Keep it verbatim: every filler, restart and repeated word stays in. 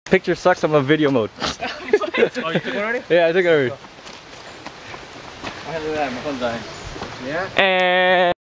picture sucks, I'm on video mode. Oh, you took one already? Yeah, I took it already. I have that, my phone's dying. Yeah? And